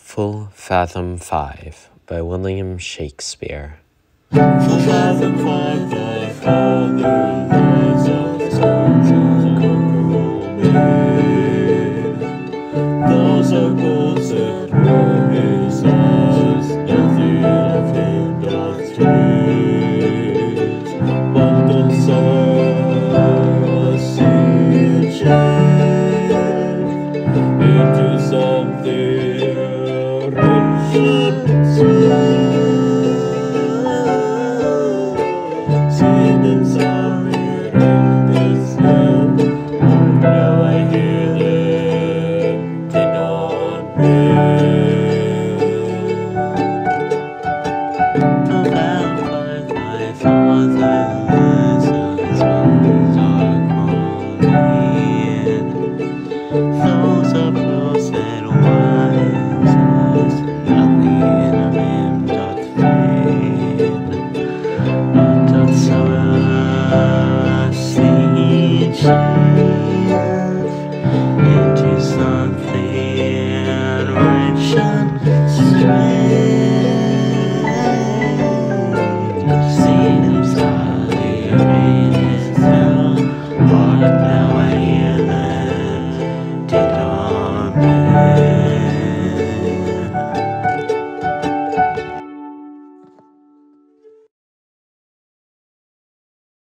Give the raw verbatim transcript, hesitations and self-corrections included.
Full Fathom five by William Shakespeare. Full fathom five, thy father lies of torture conqueror made. Those are goals that were his eyes, nothing of him doth change. Bundled sorrow was he changed into something rich and sweet. Sea-Nymths are here in this land. Now I hear them, did not pay.